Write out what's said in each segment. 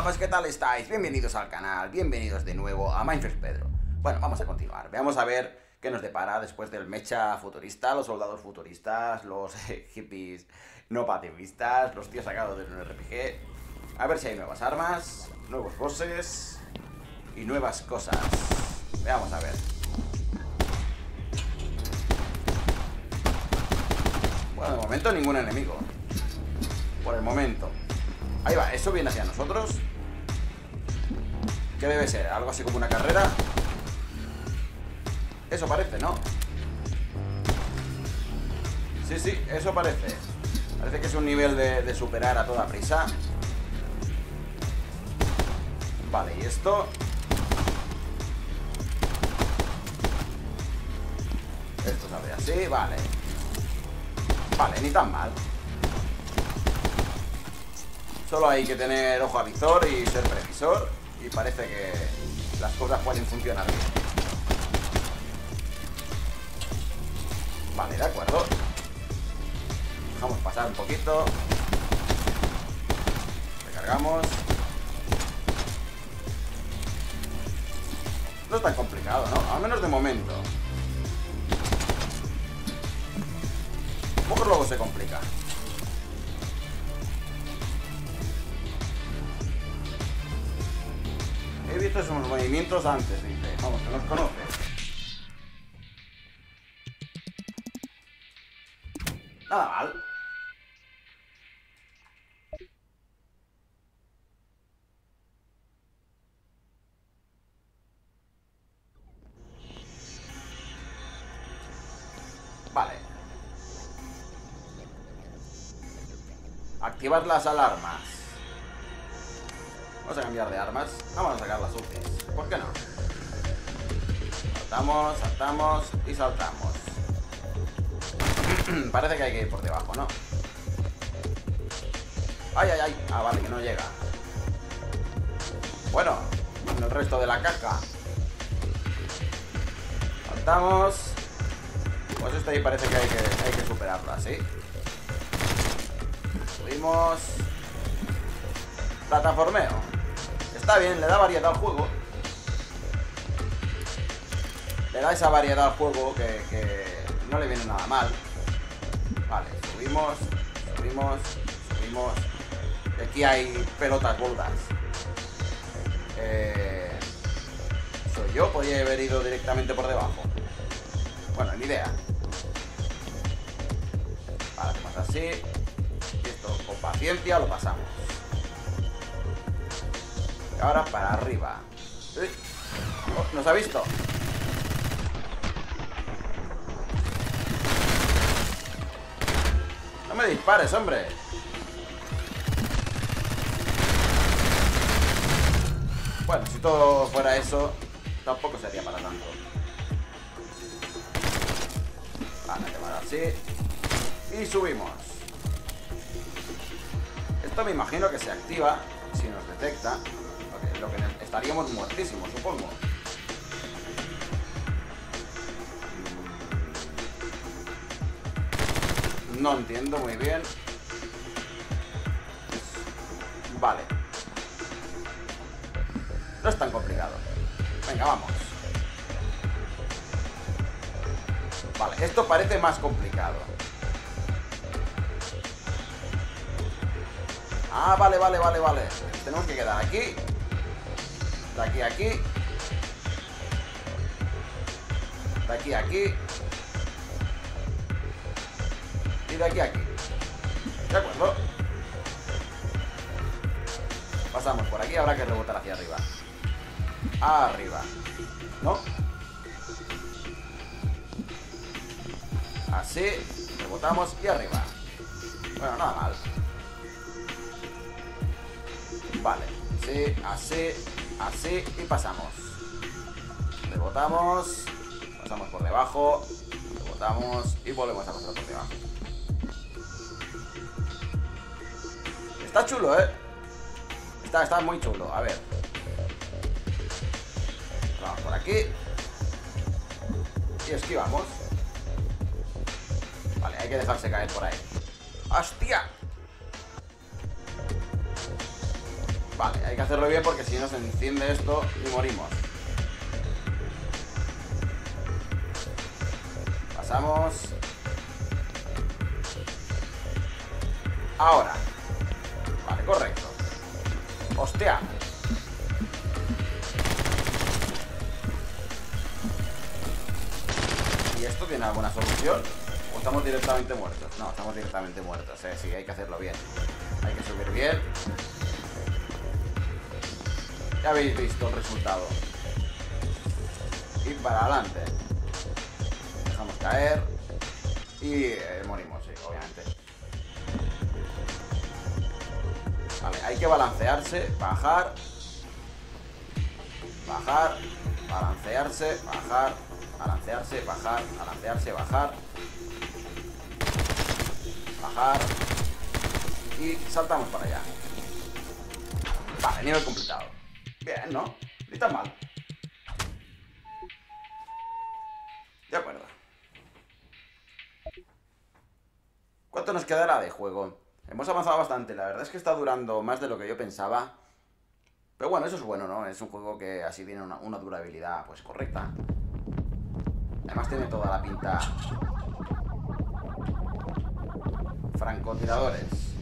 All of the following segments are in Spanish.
Vamos, ¿qué tal estáis? Bienvenidos al canal, bienvenidos de nuevo a Minecraft Pedro. Bueno, vamos a continuar, veamos a ver qué nos depara después del mecha futurista, los soldados futuristas, los hippies no pacifistas, los tíos sacados de un RPG. A ver si hay nuevas armas, nuevos bosses y nuevas cosas. Veamos a ver. Bueno, de momento ningún enemigo. Por el momento. Ahí va, ¿eso viene hacia nosotros? ¿Qué debe ser? ¿Algo así como una carrera? Eso parece, ¿no? Sí, sí, eso parece. Parece que es un nivel de superar a toda prisa. Vale, ¿y esto? Esto se abre así, vale. Vale, ni tan mal. Solo hay que tener ojo avizor y ser previsor. Y parece que las cosas pueden funcionar bien. Vale, de acuerdo. Dejamos pasar un poquito. Recargamos. No es tan complicado, ¿no? Al menos de momento. Un poco luego se complica. He visto esos movimientos antes, dice. Vamos, que nos conoce. Nada mal. Vale. Activar las alarmas. Vamos a cambiar de armas. Vamos a sacar las últimas. ¿Por qué no? Saltamos, saltamos y saltamos. Parece que hay que ir por debajo, ¿no? ¡Ay, ay, ay! Ah, vale, que no llega. Bueno, en el resto de la caja. Saltamos. Pues este ahí parece que hay que superarlo así. Subimos. Plataformeo. Está bien, le da variedad al juego. Le da esa variedad al juego que no le viene nada mal. Vale, subimos, subimos, subimos. Y aquí hay pelotas gordas. ¿Soy yo? Podría haber ido directamente por debajo. Bueno, ni idea. Vale, hacemos así. Y esto con paciencia lo pasamos. Y ahora para arriba. Oh, ¿nos ha visto? No me dispares, hombre. Bueno, si todo fuera eso, tampoco sería para tanto. Vale, quemar así. Y subimos. Esto me imagino que se activa si nos detecta. Lo que estaríamos muertísimos, supongo. No entiendo muy bien. Vale. No es tan complicado. Venga, vamos. Vale, esto parece más complicado. Ah, vale, vale, vale, vale. Tenemos que quedar aquí. De aquí a aquí. De aquí a aquí. Y de aquí a aquí. De acuerdo. Pasamos por aquí, habrá que rebotar hacia arriba. Arriba. ¿No? Así. Rebotamos y arriba. Bueno, nada mal. Vale. Sí, así. Así y pasamos. Rebotamos. Pasamos por debajo. Rebotamos y volvemos a pasar por debajo. Está chulo, ¿eh? Está muy chulo. A ver. Vamos por aquí. Y esquivamos. Vale, hay que dejarse caer por ahí. ¡Hostia! Vale, hay que hacerlo bien porque si no se enciende esto y morimos. Pasamos. Ahora. Vale, correcto. Hostia. ¿Y esto tiene alguna solución? ¿O estamos directamente muertos? No, estamos directamente muertos, sí, hay que hacerlo bien. Hay que subir bien. Ya habéis visto el resultado. Y para adelante. Dejamos caer. Y morimos, sí, obviamente. Vale, hay que balancearse, bajar. Bajar, balancearse, bajar. Balancearse, bajar, balancearse, bajar. Bajar. Y saltamos para allá. Vale, nivel completado. Bien, ¿no? Ni tan mal. De acuerdo. ¿Cuánto nos quedará de juego? Hemos avanzado bastante. La verdad es que está durando más de lo que yo pensaba. Pero bueno, eso es bueno, ¿no? Es un juego que así tiene una durabilidad, pues, correcta. Además tiene toda la pinta. Francotiradores.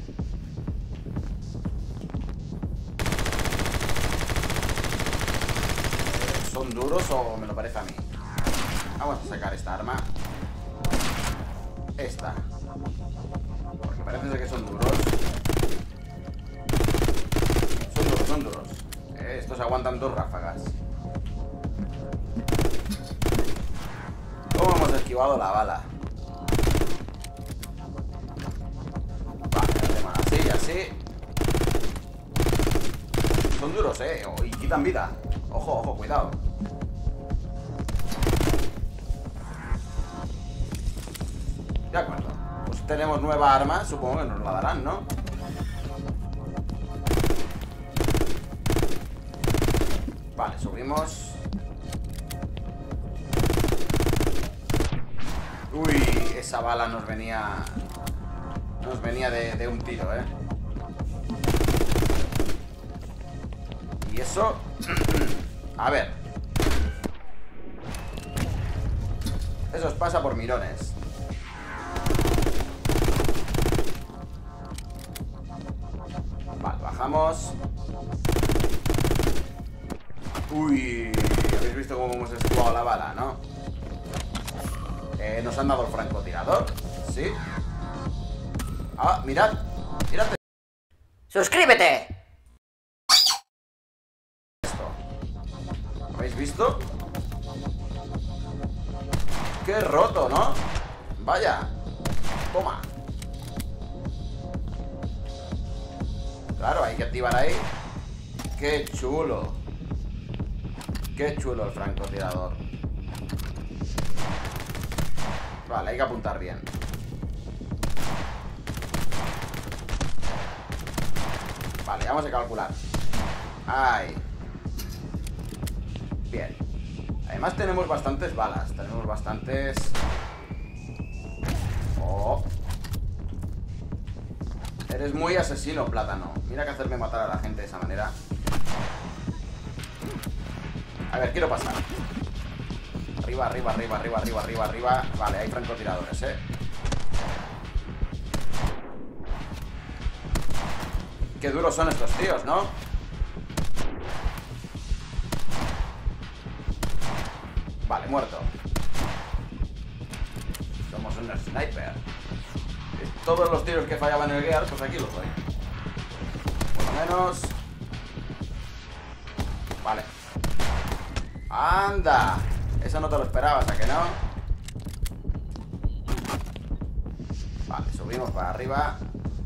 ¿Son duros o me lo parece a mí? Vamos a sacar esta arma. Esta. Porque parece ser que son duros. Son duros, son duros. Estos aguantan 2 ráfagas. ¿Cómo hemos esquivado la bala? Vale, hacemos así, así. Son duros, y quitan vida. Ojo, ojo, cuidado. De acuerdo. Pues tenemos nueva arma. Supongo que nos la darán, ¿no? Vale, subimos. Uy, esa bala nos venía... Nos venía de un tiro, Y eso... A ver. Eso os pasa por mirones. Vale, bajamos. Uy, habéis visto cómo hemos esquivado la bala, ¿no? Nos han dado el francotirador. Sí. Ah, mirad. Mirad. ¡Suscríbete! Esto. ¿Habéis visto? Qué roto, ¿no? Vaya. Toma. Claro, hay que activar ahí. Qué chulo. Qué chulo el francotirador. Vale, hay que apuntar bien. Vale, vamos a calcular. Ahí. Bien. Además tenemos bastantes balas. Tenemos bastantes... Oh. Eres muy asesino, plátano. Mira que hacerme matar a la gente de esa manera. A ver, quiero pasar. Arriba, arriba, arriba, arriba, arriba, arriba, arriba. Vale, hay francotiradores, Qué duros son estos tíos, ¿no? Vale, muerto. Somos un sniper. Todos los tiros que fallaban en el Gear, pues aquí los doy. Por lo menos. Vale. ¡Anda! Eso no te lo esperabas, ¿a que no? Vale, subimos para arriba.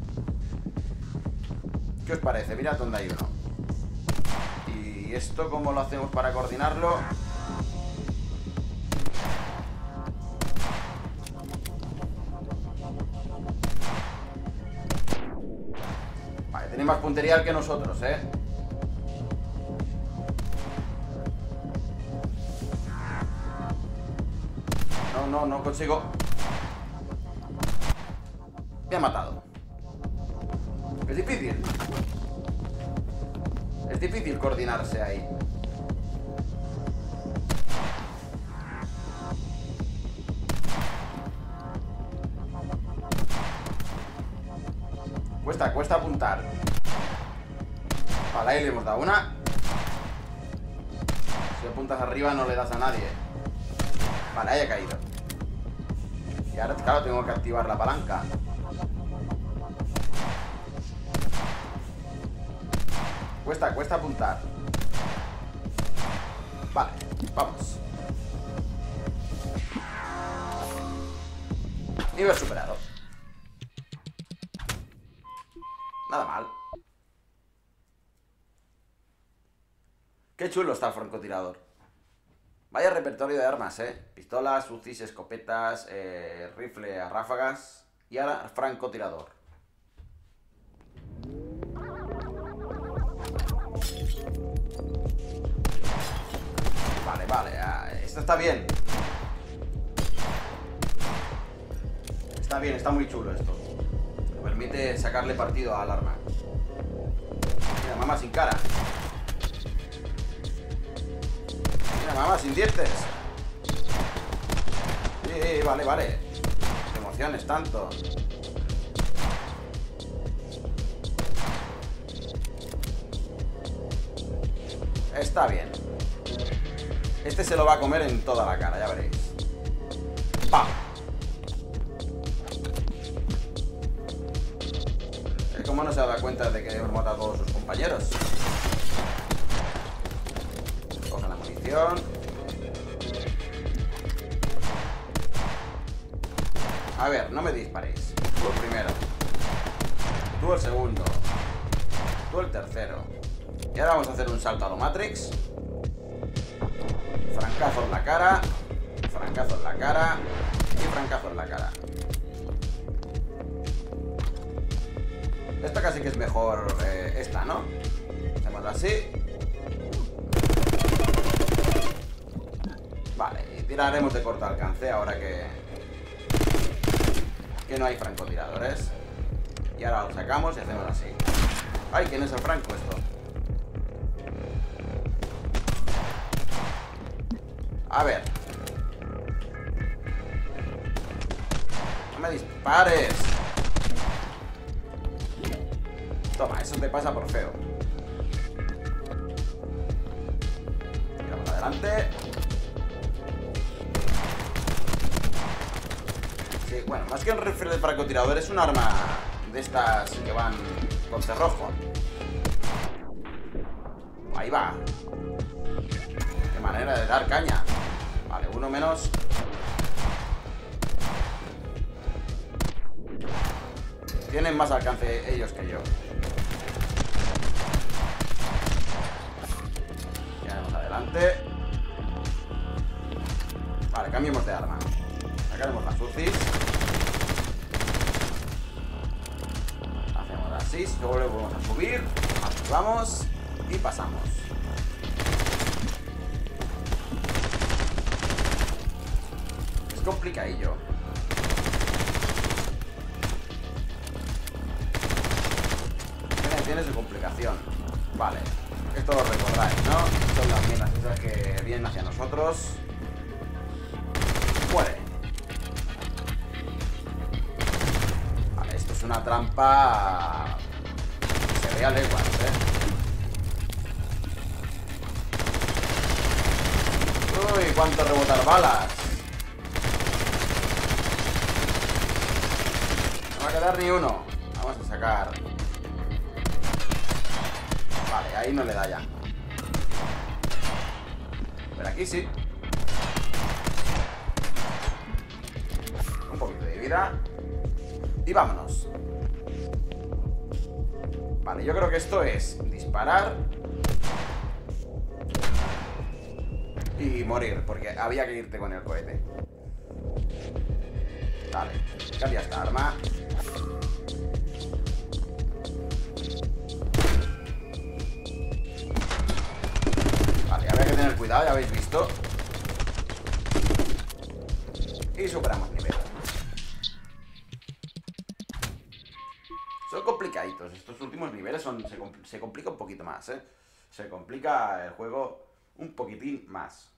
¿Qué os parece? Mirad dónde hay uno. ¿Y esto cómo lo hacemos para coordinarlo? Vale, tenéis más puntería que nosotros, No consigo. Me ha matado. Es difícil. Es difícil coordinarse ahí. Cuesta apuntar. Vale, ahí le hemos dado una. Si apuntas arriba no le das a nadie. Vale, ahí ha caído. Y ahora, claro, tengo que activar la palanca. Cuesta apuntar. Vale, vamos. Nivel superado. Nada mal. Qué chulo está el francotirador. Vaya repertorio de armas, pistolas, UCIs, escopetas, rifle a ráfagas. Y ahora francotirador. Vale, esto está bien. Está bien, está muy chulo esto. Me permite sacarle partido al arma. Mira, mamá sin cara. Mira, mamá sin dientes. Sí, vale. No te emociones tanto. Está bien. Este se lo va a comer en toda la cara, ya veréis. ¡Pam! ¿Cómo no se da cuenta de que hemos matado a todos sus compañeros? Coge la munición. A ver, no me disparéis. Tú el primero. Tú el segundo. Tú el tercero. Y ahora vamos a hacer un salto a lo Matrix. Francazo en la cara. Francazo en la cara. Y francazo en la cara. Esta casi que es mejor esta, ¿no? Hacemos así. Vale, y tiraremos de corto alcance ahora que no hay francotiradores. Y ahora lo sacamos y hacemos así. ¡Ay! ¿Quién es el franco esto? A ver. No me dispares. Toma, eso te pasa por feo. Tiramos adelante. Sí, bueno, más que un rifle de francotirador, es un arma de estas que van con cerrojo. Ahí va. Qué manera de dar caña. Vale, uno menos. Tienen más alcance ellos que yo. Tiramos adelante. Vale, cambiemos de arma. Sacaremos las UCIs. Hacemos así, luego le volvemos a subir. Activamos y pasamos. Es complicadillo. Tiene su complicación. Vale, esto lo recordáis, ¿no? Son las minas esas que vienen hacia nosotros. Muere. Vale, esto es una trampa. Se ve a leguas, Uy, cuánto rebotar balas. No va a quedar ni uno. Vamos a sacar. Vale, ahí no le da ya. Pero aquí sí. Un poquito de vida. Y vámonos. Vale, yo creo que esto es disparar y morir, porque había que irte con el cohete. Vale, cambia esta arma. Tener cuidado, ya habéis visto. Y superamos nivel. Son complicaditos. Estos últimos niveles se complica un poquito más, se complica el juego un poquitín más.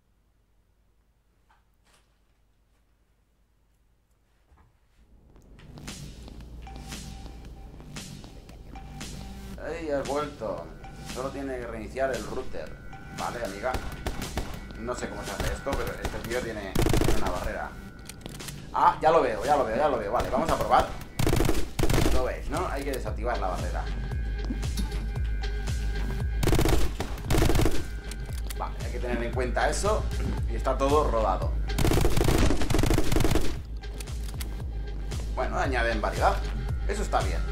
¡Ey, has vuelto! Solo tiene que reiniciar el router. Vale, amiga. No sé cómo se hace esto, pero este tío tiene una barrera. Ah, ya lo veo. Vale, vamos a probar. Lo veis, ¿no? Hay que desactivar la barrera. Vale, hay que tener en cuenta eso. Y está todo rodado. Bueno, añaden variedad. Eso está bien.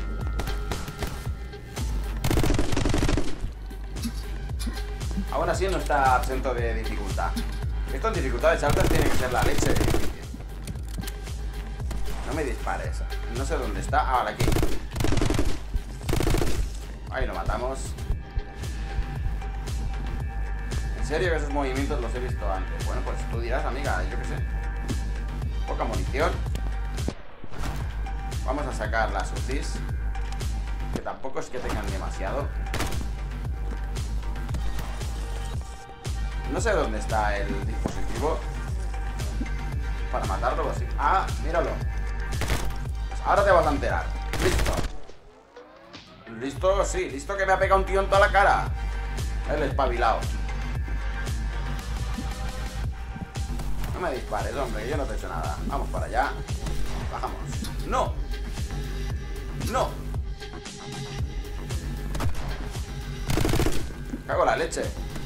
Aún así no está exento de dificultad. Esto en dificultades altas tiene que ser la leche de difícil. No me dispares. No sé dónde está. Ah, vale, aquí. Ahí lo matamos. ¿En serio que esos movimientos los he visto antes? Bueno, pues tú dirás, amiga, yo qué sé. Poca munición. Vamos a sacar las UCIs, que tampoco es que tengan demasiado. No sé dónde está el dispositivo para matarlo así. Ah, míralo. Pues ahora te vas a enterar. Listo. Listo, sí. Listo que me ha pegado un tío en toda la cara. El espabilado. No me dispares, hombre, yo no te he hecho nada. Vamos para allá. Bajamos. ¡No! ¡No! Cago en la leche.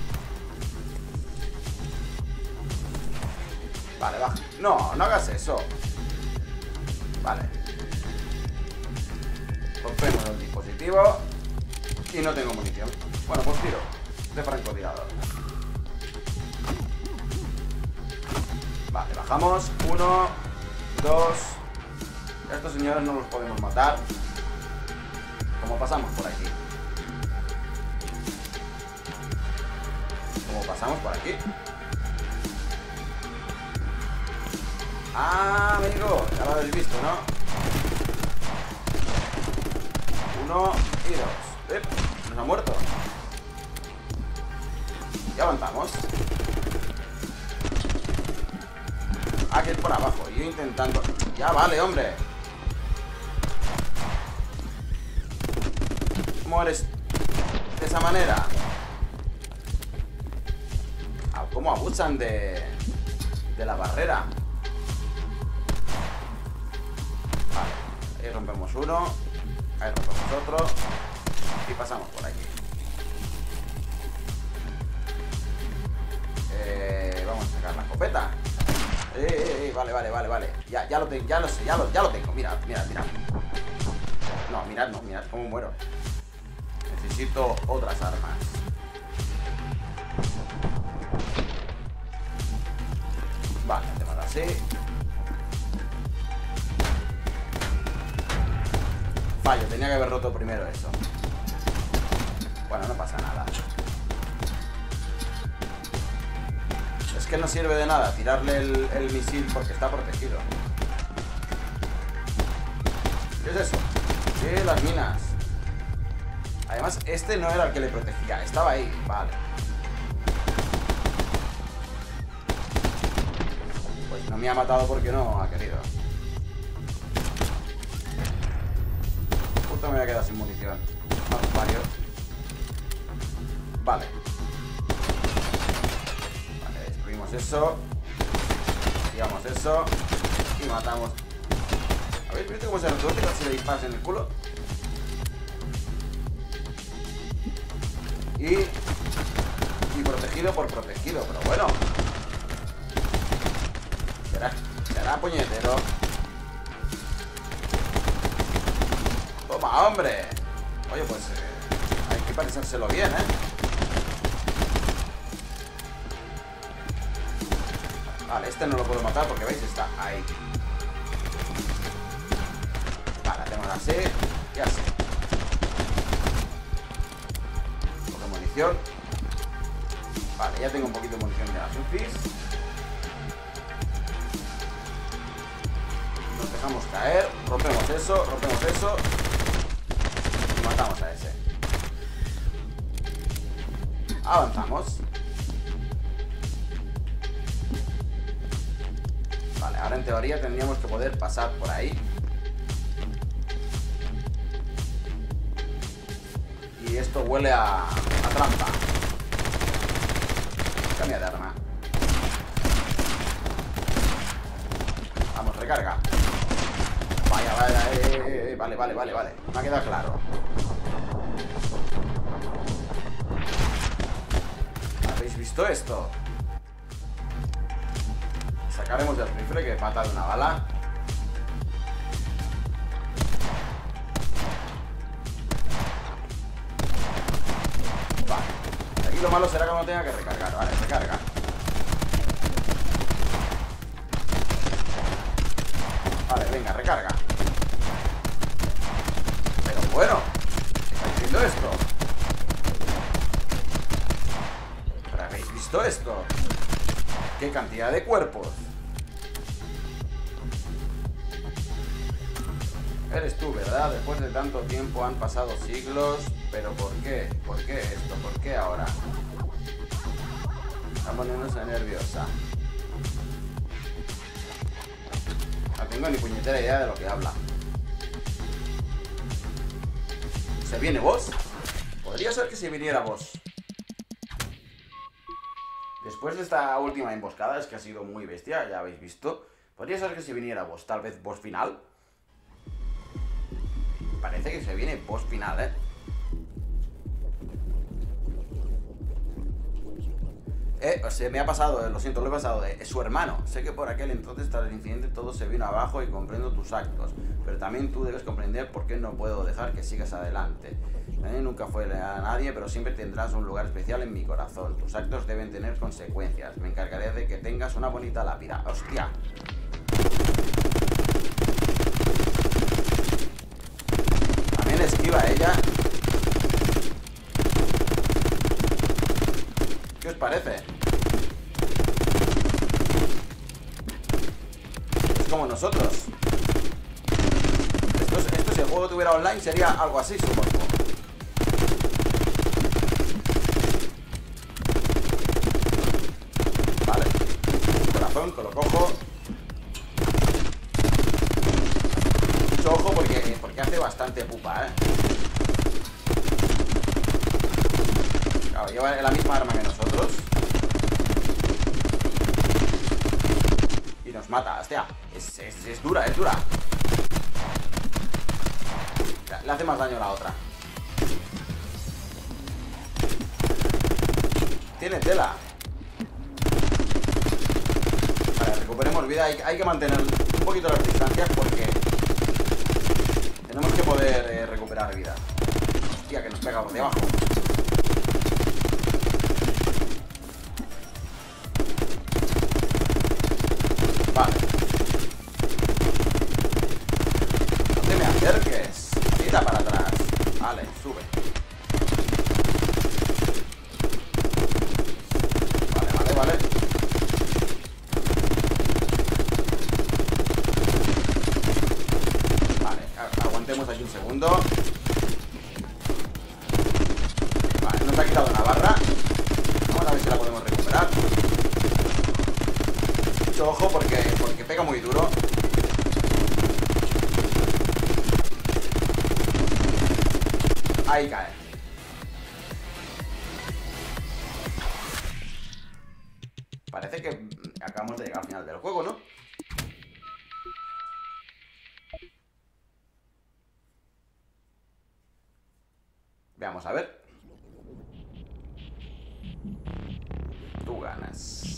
Vale, baja. No, no hagas eso. Vale. Rompemos el dispositivo. Y no tengo munición. Bueno, pues tiro de francotirador. Vale, bajamos. 1, 2. Estos señores no los podemos matar. Como pasamos por aquí. Como pasamos por aquí. Ah, amigo, ya lo habéis visto, ¿no? 1 y 2. Nos ha muerto. Y avanzamos. Ah, que es por abajo. Yo intentando. Ya vale, hombre. ¿Cómo eres de esa manera? ¿Cómo abusan de la barrera? Vale, ahí rompemos uno. Ahí rompemos otro. Y pasamos por aquí. Vamos a sacar la escopeta. Vale. Ya lo tengo, ya lo sé, ya lo tengo. Mirad. No, mirad cómo muero. Necesito otras armas. Vale, hacemos así. Fallo, tenía que haber roto primero eso. Bueno, no pasa nada. Es que no sirve de nada tirarle el misil porque está protegido. ¿Qué es eso? Sí, las minas. Además, este no era el que le protegía. Estaba ahí, vale. Pues no me ha matado porque no ha querido. Justo me voy a quedar sin munición. Vamos, varios. Vale. Eso, digamos eso y matamos. ¿Habéis visto cómo se retuerce si le disparas en el culo? Y protegido por protegido, pero bueno. Será puñetero. Toma, hombre. Oye, pues hay que pensárselo bien, Vale, este no lo puedo matar porque veis, está ahí. Vale, hacemos así y así. Coge munición. Vale, ya tengo un poquito de munición de las UCIs. Nos dejamos caer, rompemos eso y matamos a ese. avanzamos. Vale, ahora en teoría tendríamos que poder pasar por ahí. Y esto huele a trampa. Cambia de arma. Vamos, recarga. Vaya, vaya, vale. Me ha quedado claro. ¿Habéis visto esto? Sacaremos el rifle que falta de una bala. Vale. Aquí lo malo será que no tenga que recargar. Vale, recarga. Vale, venga, recarga. Pero bueno, ¿estáis viendo esto? ¿Pero habéis visto esto? ¡Qué cantidad de cuerpos! Eres tú, ¿verdad? Después de tanto tiempo han pasado siglos. ¿Pero por qué? ¿Por qué esto? ¿Por qué ahora? Está poniéndose nerviosa. No tengo ni puñetera idea de lo que habla. ¿Se viene vos? Podría ser que se viniera vos. Después de esta última emboscada, es que ha sido muy bestia, ya habéis visto. Podría ser que se viniera boss, tal vez boss final. Parece que se viene boss final, ¿eh? O sea, me ha pasado, lo siento, lo he pasado de su hermano. Sé que por aquel entonces, tras el incidente, todo se vino abajo y comprendo tus actos. Pero también tú debes comprender por qué no puedo dejar que sigas adelante. Nunca fue a nadie, pero siempre tendrás un lugar especial en mi corazón. Tus actos deben tener consecuencias. Me encargaré de que tengas una bonita lápida. ¡Hostia! También esquiva ella. ¿Qué os parece? Es como nosotros. Esto si el juego tuviera online sería algo así, supongo. Vale. Corazón, que lo cojo. Mucho ojo porque hace bastante pupa, ¿eh? Claro, lleva la misma arma que nosotros. Y nos mata, hostia. Es dura, es dura. Le hace más daño a la otra. Tiene tela. Vale, recuperemos vida. Hay que mantener un poquito las distancias porque tenemos que poder recuperar vida. Hostia, que nos pega por debajo. Vale. No te me acerques. Tira para atrás. Vale, sube. Vale. Vale, aguantemos aquí un segundo. Vale, nos ha quitado una barra. Vamos a ver si la podemos recuperar. Mucho ojo porque pega muy duro. Ahí cae. Parece que acabamos de llegar al final del juego, ¿no? Veamos a ver. Tú ganas.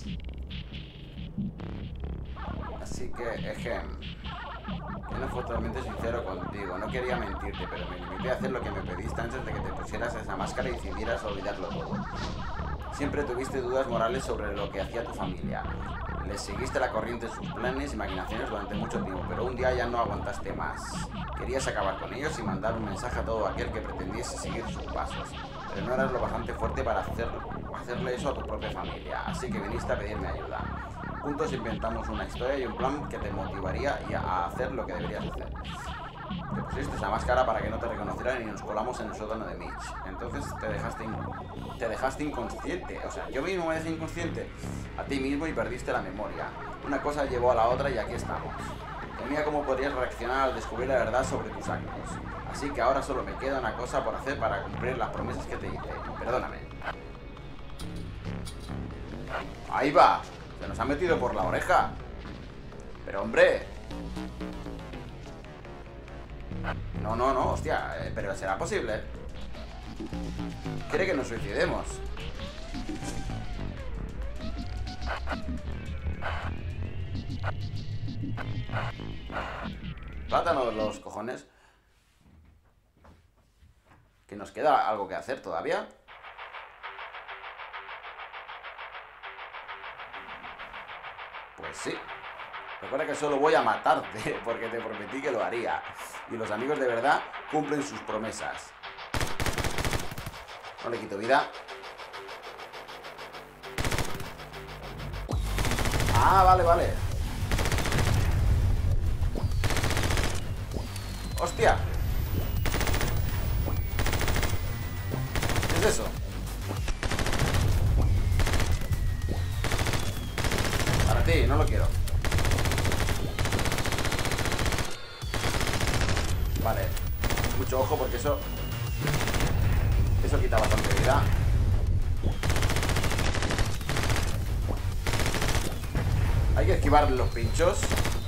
Así que, ejem. Yo no fui totalmente sincero contigo, no quería mentirte, pero me limité a hacer lo que me pediste antes de que te pusieras esa máscara y decidieras olvidarlo todo. Siempre tuviste dudas morales sobre lo que hacía tu familia. Les seguiste la corriente en sus planes y maquinaciones durante mucho tiempo, pero un día ya no aguantaste más. Querías acabar con ellos y mandar un mensaje a todo aquel que pretendiese seguir sus pasos, pero no eras lo bastante fuerte para hacerle eso a tu propia familia, así que viniste a pedirme ayuda. Juntos inventamos una historia y un plan que te motivaría a hacer lo que deberías hacer. Te pusiste esa máscara para que no te reconocieran y nos colamos en el sótano de Mitch. Entonces te dejaste inconsciente. O sea, yo mismo me dejé inconsciente a ti mismo y perdiste la memoria. Una cosa llevó a la otra y aquí estamos. Temía cómo podrías reaccionar al descubrir la verdad sobre tus actos. Así que ahora solo me queda una cosa por hacer para cumplir las promesas que te hice. Perdóname. Ahí va. Se nos ha metido por la oreja. Pero hombre. No, hostia. Pero será posible. Quiere que nos suicidemos. Plátano los cojones. ¿Que nos queda algo que hacer todavía? Pues sí. Recuerda que solo voy a matarte porque te prometí que lo haría. Y los amigos de verdad cumplen sus promesas. No le quito vida. Ah, vale. ¡Hostia! ¿Qué es eso? Para ti, no lo quiero. Vale. Mucho ojo porque eso quita bastante vida. Hay que esquivar los pinchos.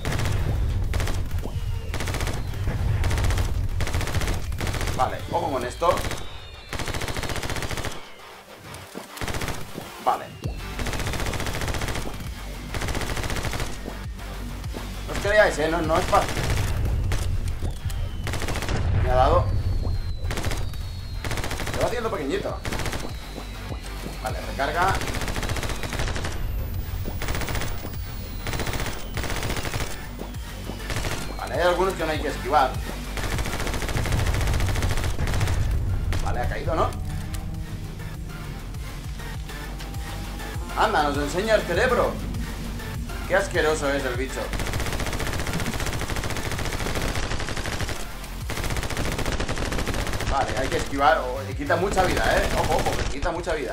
Vale, ojo con esto. Vale. No os creáis, no es fácil. Me ha dado. Se va haciendo pequeñito. Vale, recarga. Vale, hay algunos que no hay que esquivar. Vale, ha caído, ¿no? Anda, nos enseña el cerebro. Qué asqueroso es el bicho. Vale, hay que esquivar. Oh, le quita mucha vida, Ojo, que quita mucha vida.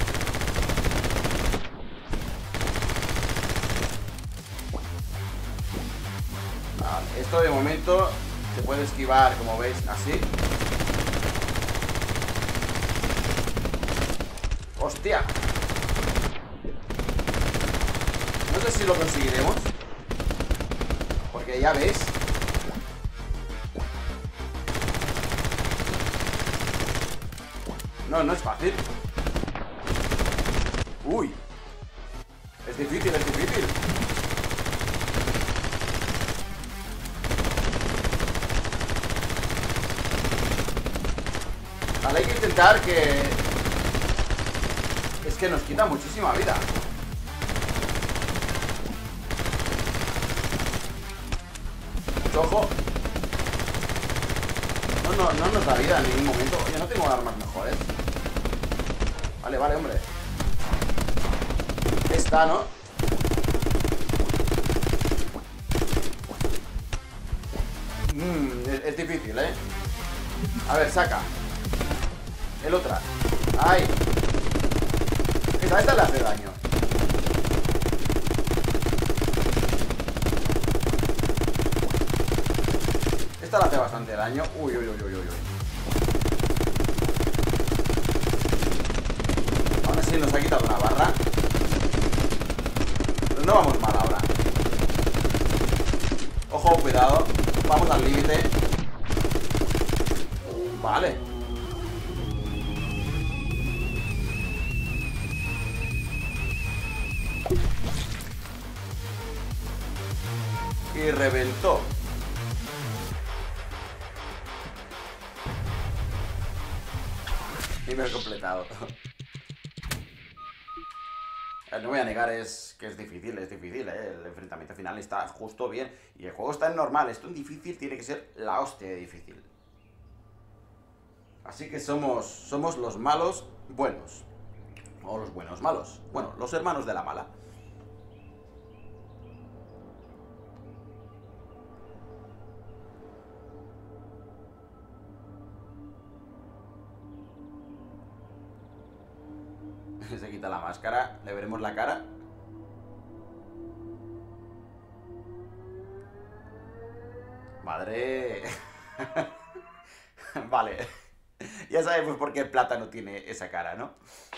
Vale, esto de momento se puede esquivar, como veis, así. ¡Hostia! No sé si lo conseguiremos. Porque ya veis. No es fácil. Uy. Es difícil. Vale, hay que intentar que... Es que nos quita muchísima vida. Mucho ojo. No nos da vida en ningún momento. Oye, no tengo armas mejores. Vale, hombre. Esta, ¿no? Es difícil, ¿eh? A ver, saca. El otra. ¡Ay! Esta le hace daño. Esta le hace bastante daño. Uy. Aún así nos ha quitado una barra. Pero no vamos mal ahora. Ojo, cuidado. Vamos al límite. Vale. Y reventó. Y me he completado. No voy a negar que es difícil, El enfrentamiento final está justo bien. Y el juego está en normal. Esto en difícil tiene que ser la hostia de difícil. Así que somos los malos buenos. O los buenos malos. Bueno, los hermanos de la mala. Se quita la máscara. Le veremos la cara. Madre. Vale. Ya sabemos por qué el plátano tiene esa cara, ¿no?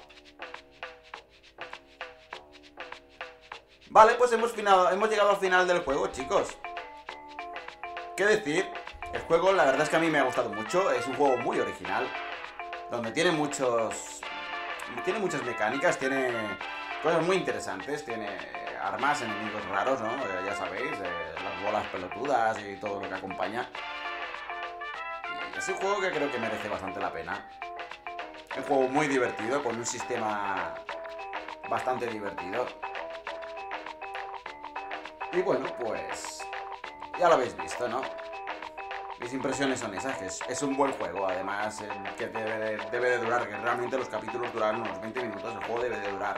Vale, pues hemos llegado al final del juego, chicos. ¿Qué decir? El juego, la verdad es que a mí me ha gustado mucho. Es un juego muy original, donde tiene muchas mecánicas, tiene cosas muy interesantes, tiene armas, enemigos raros, ¿no? Ya sabéis, las bolas pelotudas y todo lo que acompaña. Y es un juego que creo que merece bastante la pena. Un juego muy divertido, con un sistema bastante divertido. Y bueno, pues ya lo habéis visto, ¿no? Mis impresiones son esas, que es un buen juego, además que debe de durar, que realmente los capítulos duran unos 20 minutos, el juego debe de durar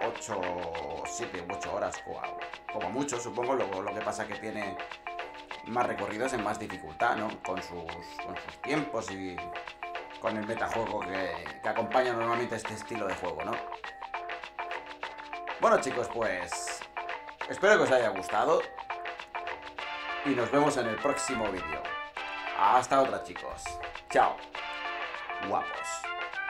7 u 8 horas, como mucho, supongo, lo que pasa que tiene más recorridos en más dificultad, ¿no? Con sus tiempos y con el metajuego que acompaña normalmente este estilo de juego, ¿no? Bueno, chicos, pues espero que os haya gustado y nos vemos en el próximo vídeo. Hasta otra, chicos. Chao. Guapos.